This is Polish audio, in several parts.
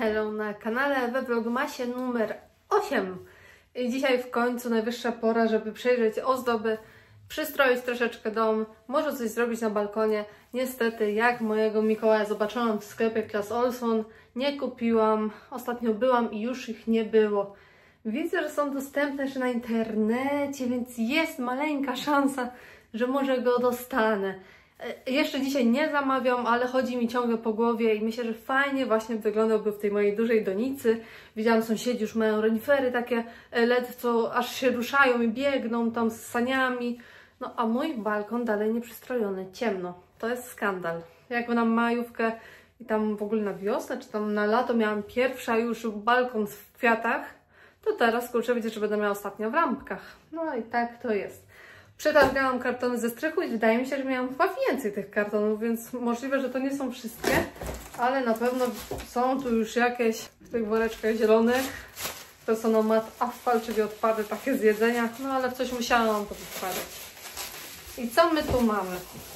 Hello na kanale we Vlogmasie numer 8. I dzisiaj w końcu najwyższa pora, żeby przejrzeć ozdoby, przystroić troszeczkę dom, może coś zrobić na balkonie. Niestety, jak mojego Mikołaja zobaczyłam w sklepie Clas Ohlson, nie kupiłam. Ostatnio byłam i już ich nie było. Widzę, że są dostępne jeszcze na internecie, więc jest maleńka szansa, że może go dostanę. Jeszcze dzisiaj nie zamawiam, ale chodzi mi ciągle po głowie i myślę, że fajnie właśnie wyglądałby w tej mojej dużej donicy. Widziałam, sąsiedzi już mają renifery takie LED, co aż się ruszają i biegną tam z saniami. No a mój balkon dalej nie przystrojony, ciemno. To jest skandal. Jakby na majówkę i tam w ogóle na wiosnę, czy tam na lato miałam pierwsza już balkon w kwiatach, to teraz kurczę, wiecie, że będę miała ostatnio w lampkach. No i tak to jest. Przetargałam kartony ze strychu i wydaje mi się, że miałam chyba więcej tych kartonów, więc możliwe, że to nie są wszystkie, ale na pewno są tu już jakieś w tych woreczkach zielonych. To są no mat asfalt, czyli odpady takie z jedzenia, no ale w coś musiałam to wkładać. I co my tu mamy?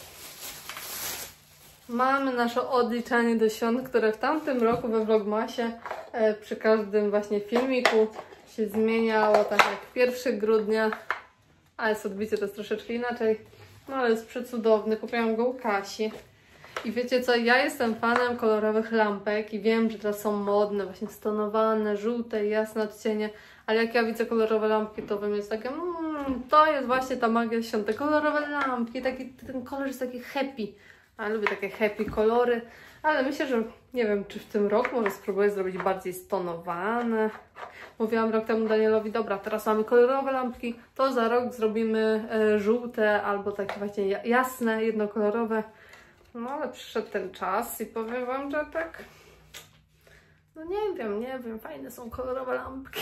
Mamy nasze odliczanie do świąt, które w tamtym roku we Vlogmasie przy każdym właśnie filmiku się zmieniało, tak jak 1 grudnia. Ale jest odbicie, to jest troszeczkę inaczej. No ale jest przecudowny. Kupiłam go u Kasi. I wiecie co, ja jestem fanem kolorowych lampek i wiem, że teraz są modne, właśnie stonowane, żółte, jasne odcienie. Ale jak ja widzę kolorowe lampki, to we mnie jest takie, to jest właśnie ta magia świąt. Te kolorowe lampki, ten kolor jest taki happy. A lubię takie happy kolory. Ale myślę, że nie wiem, czy w tym roku może spróbuję zrobić bardziej stonowane. Mówiłam rok temu Danielowi, dobra, teraz mamy kolorowe lampki, to za rok zrobimy żółte albo takie właśnie jasne, jednokolorowe. No ale przyszedł ten czas i powiem wam, że tak, no nie wiem, fajne są kolorowe lampki.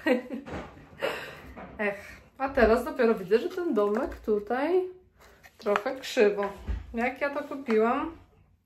A teraz dopiero widzę, że ten domek tutaj trochę krzywo. Jak ja to kupiłam?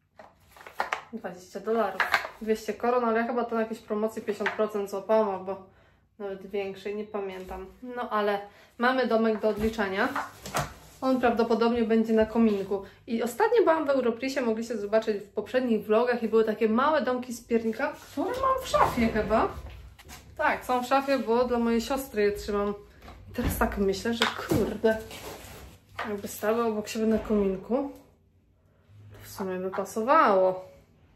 $20. 200 koron, ale ja chyba to na jakiejś promocji 50% złapałam, albo nawet większej, nie pamiętam. No ale mamy domek do odliczania. On prawdopodobnie będzie na kominku. I ostatnio byłam w Europrisie, mogliście zobaczyć w poprzednich vlogach i były takie małe domki z piernika, które mam w szafie chyba. Tak, są w szafie, bo dla mojej siostry je trzymam. I teraz tak myślę, że kurde, jakby stały obok siebie na kominku, to w sumie by pasowało.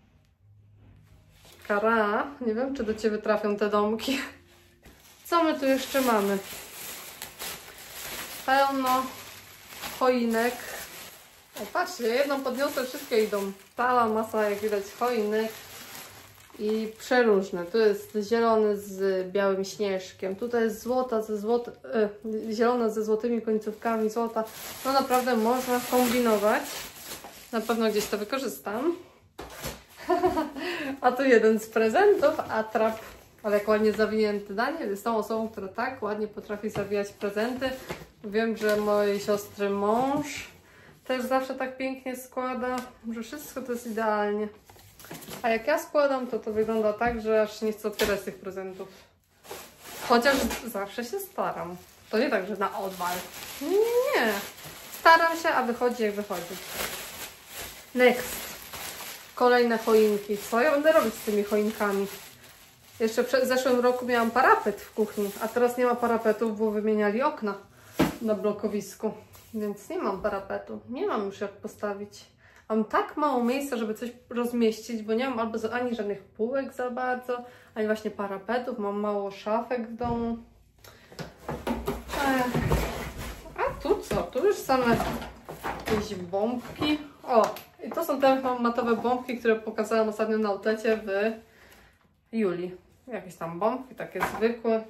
Kara, nie wiem, czy do Ciebie trafią te domki. Co my tu jeszcze mamy? Pełno choinek. O, patrzcie, jedną podniosę, wszystkie idą. Cała masa, jak widać, choinek. I przeróżne. Tu jest zielony z białym śnieżkiem. Tutaj jest zielona ze złotymi końcówkami złota. No naprawdę można kombinować. Na pewno gdzieś to wykorzystam. A tu jeden z prezentów, atrap. Ale jak ładnie zawinięty. Daniel jest tą osobą, która tak ładnie potrafi zawijać prezenty. Wiem, że mojej siostry mąż też zawsze tak pięknie składa, że wszystko to jest idealnie. A jak ja składam, to wygląda tak, że aż nie chcę otwierać tych prezentów. Chociaż zawsze się staram. To nie tak, że na odwal. Nie. Staram się, a wychodzi jak wychodzi. Next. Kolejne choinki. Co ja będę robić z tymi choinkami? Jeszcze w zeszłym roku miałam parapet w kuchni, a teraz nie ma parapetów, bo wymieniali okna na blokowisku. Więc nie mam parapetu. Nie mam już jak postawić. Mam tak mało miejsca, żeby coś rozmieścić, bo nie mam albo ani żadnych półek za bardzo, ani właśnie parapetów. Mam mało szafek w domu. A tu co? Tu już same jakieś bombki. O! I to są te matowe bombki, które pokazałam ostatnio na outlecie w Julii. Jakieś tam bombki, takie zwykłe.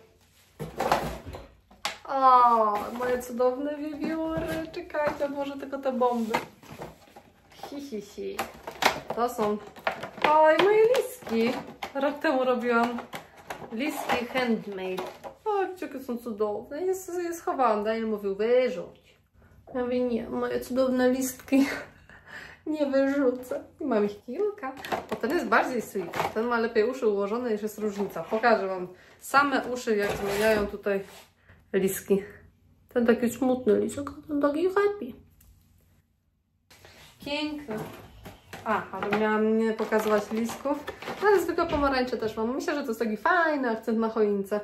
O, moje cudowne wiewióry. Czekajcie, może tylko te bomby. Hi. To są... Oj, moje listki. Rok temu robiłam listki handmade. O, jakie są cudowne. Jest schowałam. Daniel mówił, wyrzuć. Ja mówię, nie, moje cudowne listki nie wyrzucę. I mam ich kilka. Bo ten jest bardziej sweet. Ten ma lepiej uszy ułożone, niż jest różnica. Pokażę wam same uszy, jak zmieniają tutaj listki. Ten taki smutny listek, ten taki happy. Piękny. Ale miałam nie pokazywać listków, ale zwykłe pomarańcze też mam. Myślę, że to jest taki fajny akcent na choince.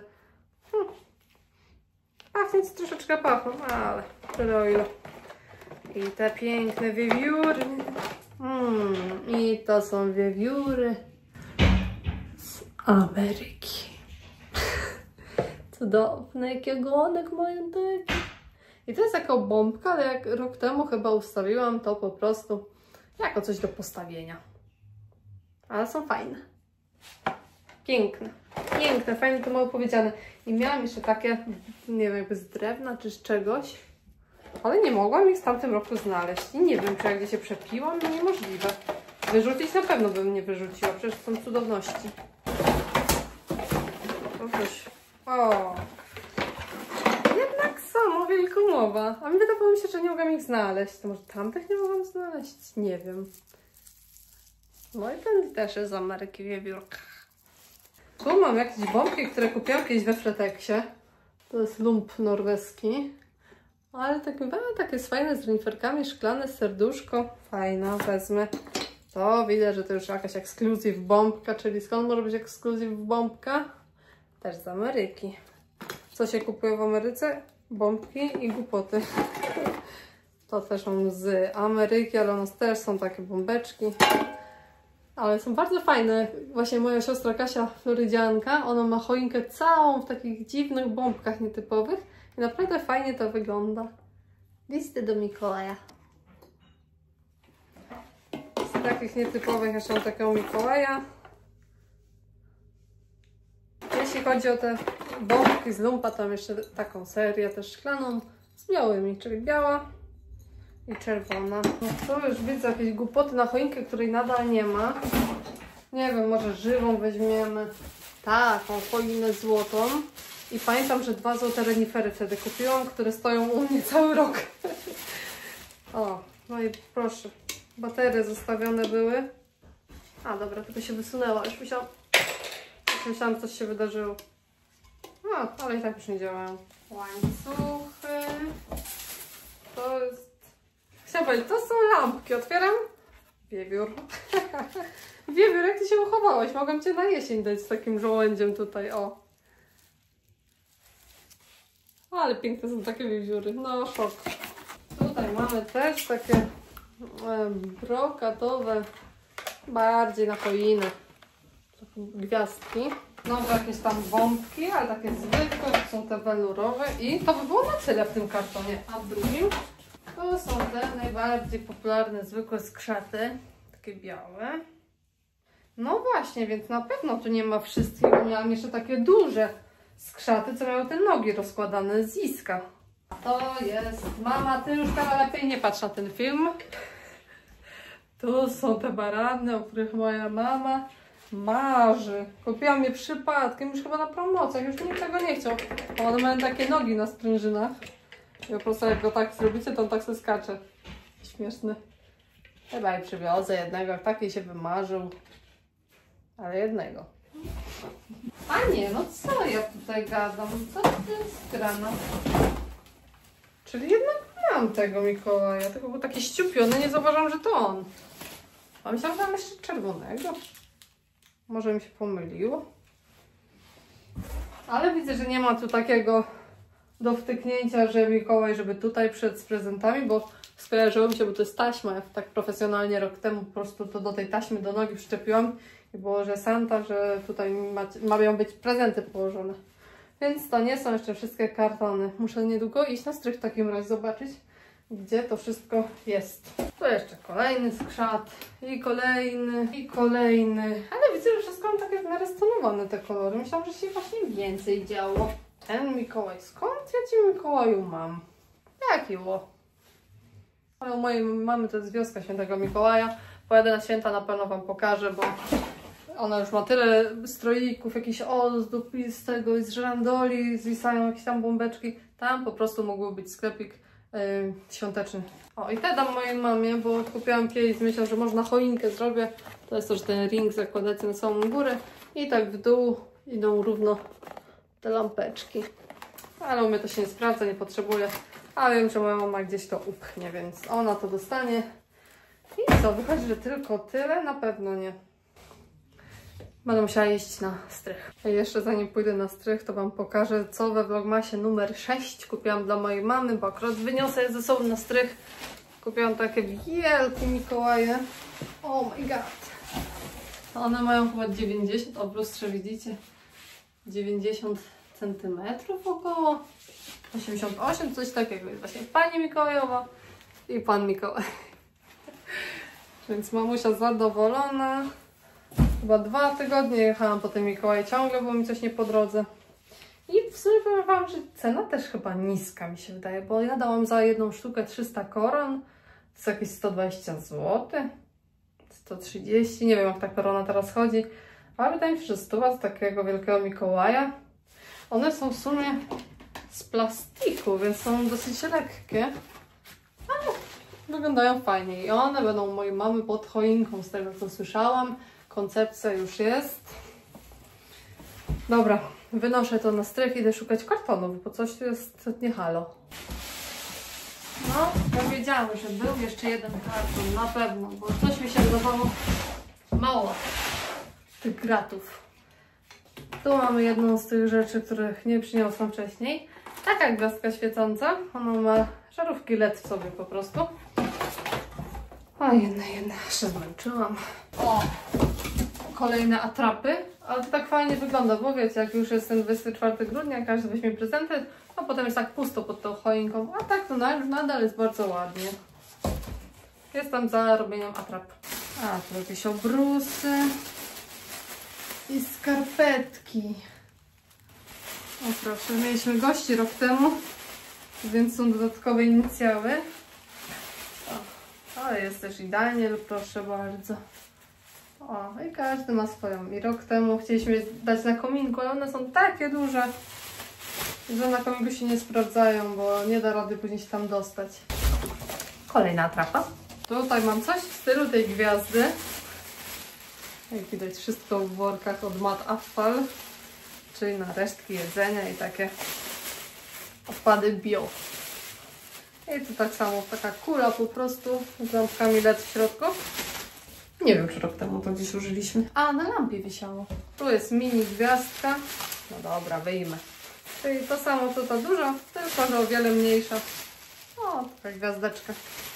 Pachnieć troszeczkę pachną, ale tyle o ile. I te piękne wiewióry. I to są wiewióry z Ameryki. Cudowne, jakie ogonek mają taki. I to jest taka bombka, ale jak rok temu chyba ustawiłam to po prostu jako coś do postawienia. Ale są fajne. Piękne. Piękne, fajnie to mało powiedziane. I miałam jeszcze takie, nie wiem, jakby z drewna czy z czegoś. Ale nie mogłam ich w tamtym roku znaleźć. I nie wiem, czy jak gdzieś się przepiłam, no niemożliwe. Wyrzucić na pewno bym nie wyrzuciła, przecież są cudowności. O! Jednak są, wielkomowa. A mi wydawało mi się, że nie mogłam ich znaleźć. To może tamtych nie mogłam znaleźć? Nie wiem. No i ten też jest z Ameryki wiewiórka. Tu mam jakieś bombki, które kupiłam kiedyś we Freteksie. To jest lump norweski. Ale takie jest fajne z reniferkami, szklane serduszko. Fajna, wezmę. To widzę, że to już jakaś ekskluzyw bombka, czyli skąd może być ekskluzyw bombka? Też z Ameryki. Co się kupuje w Ameryce? Bombki i głupoty. To też mam z Ameryki, ale u nas też są takie bombeczki. Ale są bardzo fajne. Właśnie moja siostra Kasia, florydzianka, ona ma choinkę całą w takich dziwnych bombkach nietypowych. I naprawdę fajnie to wygląda. Listy do Mikołaja. Z takich nietypowych jeszcze mam takiego Mikołaja. Jeśli chodzi o te bombki z lumpa, to mam jeszcze taką serię też szklaną z białymi, czyli biała i czerwona. No to już widzę jakieś głupoty na choinkę, której nadal nie ma. Nie wiem, może żywą weźmiemy. Taką choinę złotą. I pamiętam, że 2 złote renifery wtedy kupiłam, które stoją u mnie cały rok. O, no i proszę. Baterie zostawione były. A dobra, tylko się wysunęła. Już myślałam, że coś się wydarzyło. No, ale i tak już nie działają. Łańcuchy. To jest... Chciałam powiedzieć, to są lampki. Otwieram. Wiewiór. Wiewiór, jak ty się uchowałeś? Mogłam cię na jesień dać z takim żołędziem tutaj, o. Ale piękne są takie wiewióry. No, szok. Tutaj mamy też takie brokatowe, bardziej na choinę. Gwiazdki. Znowu jakieś tam bombki, ale takie zwykłe, to są te welurowe. I to by było na tyle w tym kartonie. A w drugim to są te najbardziej popularne, zwykłe skrzaty. Takie białe. No właśnie, więc na pewno tu nie ma wszystkich. Miałam jeszcze takie duże skrzaty, co miały te nogi rozkładane z iska. To jest... Mama, ty już chyba lepiej nie patrz na ten film. Tu są te barany, o których moja mama marzy. Kupiłam je przypadkiem, już chyba na promocjach, już nikt tego nie chciał. Bo one mają takie nogi na sprężynach. I po prostu jak go tak zrobicie, to on tak sobie skacze. Śmieszny. Chyba i przywiozę jednego, taki się wymarzył. Ale jednego. A nie, no co ja tutaj gadam? Co to jest grana? Czyli jednak mam tego Mikołaja, tylko był taki ściupiony, nie zauważyłam, że to on. A myślałam, że mam jeszcze czerwonego. Może mi się pomyliło. Ale widzę, że nie ma tu takiego do wtyknięcia, że Mikołaj, żeby tutaj przyszedł z prezentami, bo skojarzyło mi się, bo to jest taśma. Ja tak profesjonalnie rok temu po prostu to do tej taśmy do nogi przyczepiłam i było, że Santa, że tutaj mają być prezenty położone. Więc to nie są jeszcze wszystkie kartony. Muszę niedługo iść na strych w takim razie zobaczyć, gdzie to wszystko jest. Tu jeszcze kolejny skrzat i kolejny. Ale widzę, że wszystko mam takie w miarę stonowane te kolory. Myślałam, że się właśnie więcej działo. Ten Mikołaj, skąd ja Ci Mikołaju mam? Jaki ło? Ale u mojej mamy to jest wioska Świętego Mikołaja. Pojadę na święta, na pewno Wam pokażę, bo ona już ma tyle stroików, jakichś ozdób i z tego, i z żyrandoli, zwisają jakieś tam bombeczki. Tam po prostu mógłby być sklepik świąteczny. O, i te dam mojej mamie, bo kupiłam kiedyś, myślę, że można choinkę zrobię. To jest to, że ten ring zakładacie na samą górę i tak w dół idą równo te lampeczki. Ale u mnie to się nie sprawdza, nie potrzebuję. A wiem, że moja mama gdzieś to upchnie, więc ona to dostanie I co, wychodzi, że tylko tyle? Na pewno nie. Będę musiała iść na strych. I jeszcze zanim pójdę na strych, to Wam pokażę, co we Vlogmasie numer 6 kupiłam dla mojej mamy, bo akurat wyniosę je ze sobą na strych. Kupiłam takie wielkie Mikołaje. Oh my god. One mają chyba 90, o w lustrze widzicie, 90 cm około. 88, coś takiego. Jest właśnie pani Mikołajowa i pan Mikołaj. Więc mamusia zadowolona. Chyba 2 tygodnie jechałam po tym Mikołaju, ciągle było mi coś nie po drodze. I w sumie powiem Wam, że cena też chyba niska mi się wydaje, bo ja dałam za jedną sztukę 300 koron, to jest jakieś 120 zł, 130, nie wiem jak ta korona teraz chodzi, ale wydaje mi się, że 100 z takiego wielkiego Mikołaja. One są w sumie z plastiku, więc są dosyć lekkie, ale wyglądają fajnie i one będą u mojej mamy pod choinką, z tego co słyszałam. Koncepcja już jest. Dobra, wynoszę to na strych, idę szukać kartonów, bo coś tu jest nie halo. No, ja wiedziałam, że był jeszcze jeden karton, na pewno, bo coś mi się wydawało mało tych gratów. Tu mamy jedną z tych rzeczy, których nie przyniosłam wcześniej. Taka gwiazdka świecąca, ona ma żarówki LED w sobie po prostu. O, jedna, się zmęczyłam. O! Kolejne atrapy, ale to tak fajnie wygląda, bo wiecie, jak już jest ten 24 grudnia, każdy weźmie prezenty, a potem jest tak pusto pod tą choinką, a tak to nadal jest bardzo ładnie. Jestem za robieniem atrap. A, tu jakieś obrusy i skarpetki. O proszę, mieliśmy gości rok temu, więc są dodatkowe inicjały. O, ale jest też i Daniel, proszę bardzo. O, i każdy ma swoją. I rok temu chcieliśmy dać na kominku, ale one są takie duże, że na kominku się nie sprawdzają, bo nie da rady później się tam dostać. Kolejna atrapa. Tutaj mam coś w stylu tej gwiazdy. Jak widać, wszystko w workach od Mat Affal, czyli na resztki jedzenia i takie odpady bio. I tu tak samo, taka kula po prostu z lampkami LED w środku. Nie wiem, czy rok temu to gdzieś użyliśmy. A, na lampie wisiało. Tu jest mini gwiazdka. No dobra, wyjmę. Czyli to samo, co ta duża, tylko że o wiele mniejsza. O, taka gwiazdeczka.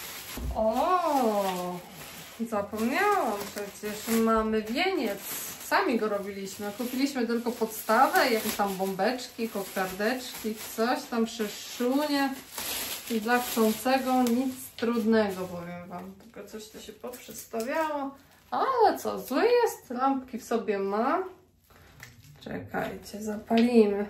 O, zapomniałam przecież. Mamy wieniec. Sami go robiliśmy. Kupiliśmy tylko podstawę, jakieś tam bombeczki, kokardeczki, coś tam przy szunie. I dla chcącego nic trudnego, powiem Wam. Tylko coś to się poprzestawiało. Ale co, zły jest? Lampki w sobie ma. Czekajcie, zapalimy.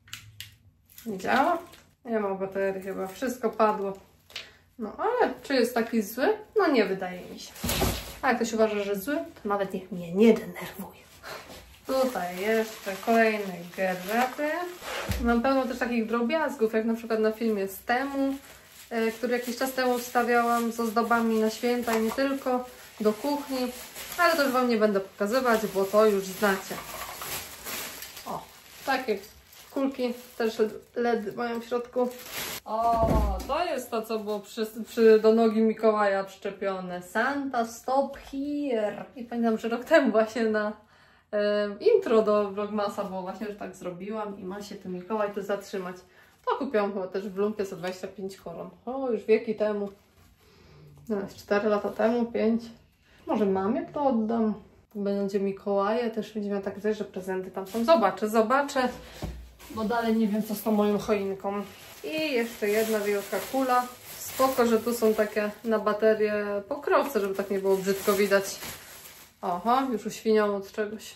Nie działa? Nie ma baterii chyba. Wszystko padło. No ale czy jest taki zły? No nie wydaje mi się. A jak ktoś uważa, że zły, to nawet niech mnie nie denerwuje. Tutaj jeszcze kolejne geraty. Mam pełno też takich drobiazgów, jak na przykład na filmie z Temu, który jakiś czas temu wstawiałam z ozdobami na święta i nie tylko, do kuchni. Ale to już Wam nie będę pokazywać, bo to już znacie. O, takie kulki też LED mają w środku. O, to jest to, co było do nogi Mikołaja przyczepione. Santa stop here. I pamiętam, że rok temu właśnie na intro do Vlogmasa było właśnie, że tak zrobiłam i ma się ten Mikołaj tu zatrzymać. To kupiłam chyba też w lumpie za 25 koron. O, już wieki temu. No, 4 lata temu, 5. Może mamie to oddam. Będzie Mikołaje, też będziemy tak coś, że prezenty tam są. Zobaczę, bo dalej nie wiem, co z tą moją choinką. I jeszcze jedna wielka kula. Spoko, że tu są takie na baterię pokrowce, żeby tak nie było brzydko widać. Aha, już uświniałam od czegoś.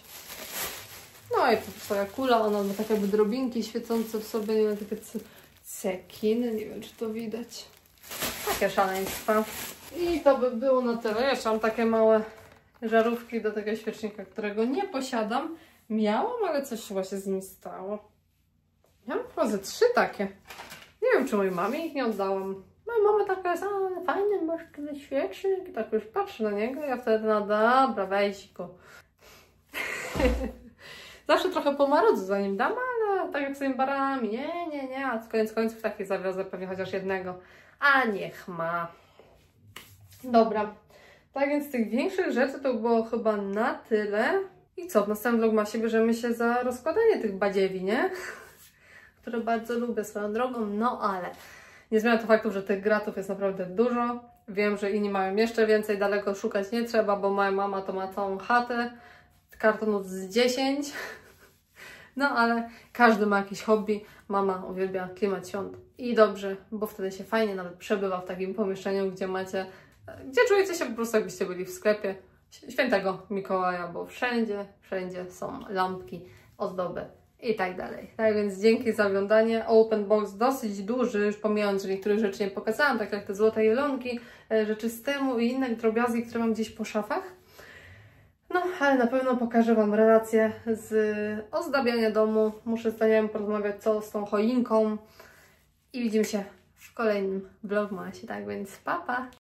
No i tu twoja kula, ona ma takie jakby drobinki świecące w sobie, nie wiem, takie cekiny, nie wiem, czy to widać. Takie szaleństwa. I to by było na tyle. Jeszcze mam takie małe żarówki do tego świecznika, którego nie posiadam. Miałam, ale coś chyba się z nim stało. Miałam chyba ze 3 takie. Nie wiem, czy mojej mamie ich nie oddałam. Moja mama taka jest, a fajny masz ten świecznik. I tak już patrzę na niego, ja wtedy, no dobra, weź go. Zawsze trochę pomarudzę zanim dam, ale tak jak z tymi barami, nie, a koniec końców takie zawiozę pewnie chociaż jednego. A niech ma. Dobra, Tak więc z tych większych rzeczy to było chyba na tyle. I co, w następnym vlogmasie bierzemy się za rozkładanie tych badziewi, nie? Które bardzo lubię swoją drogą, no ale nie zmienia to faktu, że tych gratów jest naprawdę dużo. Wiem, że inni mają jeszcze więcej, daleko szukać nie trzeba, bo moja mama to ma całą chatę, kartonów z 10. No ale każdy ma jakieś hobby. Mama uwielbia klimat świąt i dobrze, bo wtedy się fajnie nawet przebywa w takim pomieszczeniu, gdzie czujecie się po prostu, jakbyście byli w sklepie Świętego Mikołaja, bo wszędzie są lampki, ozdoby i tak dalej. Tak więc dzięki za oglądanie. Open box dosyć duży, już pomijając, że niektórych rzeczy nie pokazałam, tak jak te złote jelonki, rzeczy z tymu i inne drobiazgi, które mam gdzieś po szafach. No, ale na pewno pokażę Wam relacje z ozdabiania domu. Muszę z Danielem porozmawiać, co z tą choinką. I widzimy się w kolejnym vlogmasie. Tak więc pa, pa!